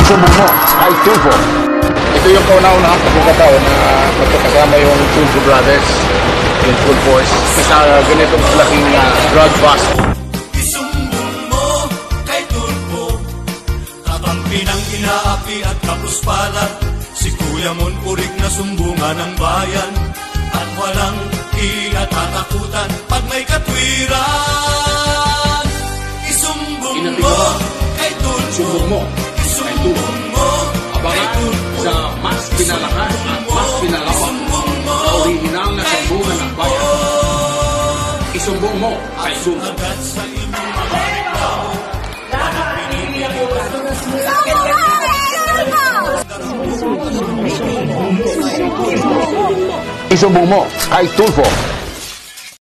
Isumbong mo kay Tulfo. Ito yung kauna-unahang pagkakataon na magkakasama yung Tulfo Brothers, yung Tulfo sa ganitong laking drug bust. Isumbong mo kay Tulfo, kakampi ng inaapi at kapuspalat, si Kuya Mon Purig na sumbungan ng bayan, at walang kinatatakutan pag may katwiran. Isumbong mo kay Tulfo, isumbong mo kay Tulfo, Sa mas pinalakas at mas pinalawak na orihinal na sumbungan ng bayan. Isumbong mo kay Tulfo. agad sa inyong mga reklamo, Isumbong mo kay Tulfo.